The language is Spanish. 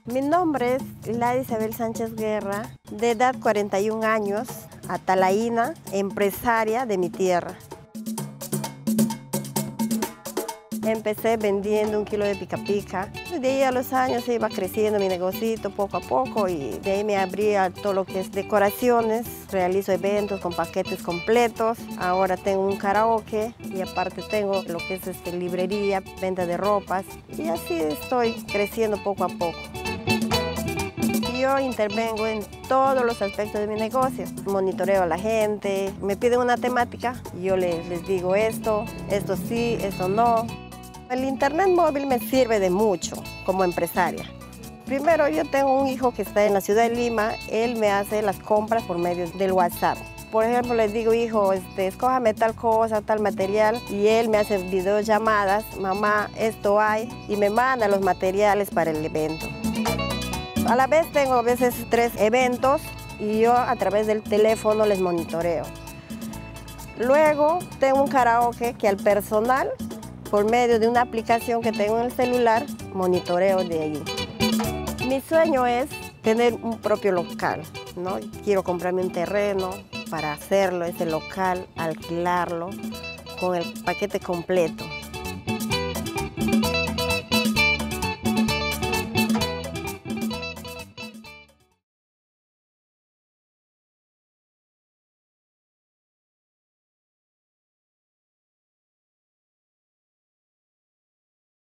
Mi nombre es Gladys Isabel Sánchez Guerra, de edad 41 años, atalaína, empresaria de mi tierra. Empecé vendiendo 1 kilo de pica pica. De ahí a los años se iba creciendo mi negocito poco a poco y de ahí me abrí a todo lo que es decoraciones. Realizo eventos con paquetes completos. Ahora tengo un karaoke y aparte tengo lo que es librería, venta de ropas. Y así estoy creciendo poco a poco. Yo intervengo en todos los aspectos de mi negocio. Monitoreo a la gente, me piden una temática, yo les digo esto sí, esto no. El internet móvil me sirve de mucho como empresaria. Primero, yo tengo un hijo que está en la ciudad de Lima, él me hace las compras por medio del WhatsApp. Por ejemplo, les digo, hijo, escójame tal cosa, tal material, y él me hace videollamadas, mamá, esto hay, y me manda los materiales para el evento. A la vez tengo a veces 3 eventos y yo a través del teléfono les monitoreo. Luego tengo un karaoke que al personal, por medio de una aplicación que tengo en el celular, monitoreo de allí. Mi sueño es tener un propio local, ¿no? Quiero comprarme un terreno para hacerlo, ese local, alquilarlo con el paquete completo.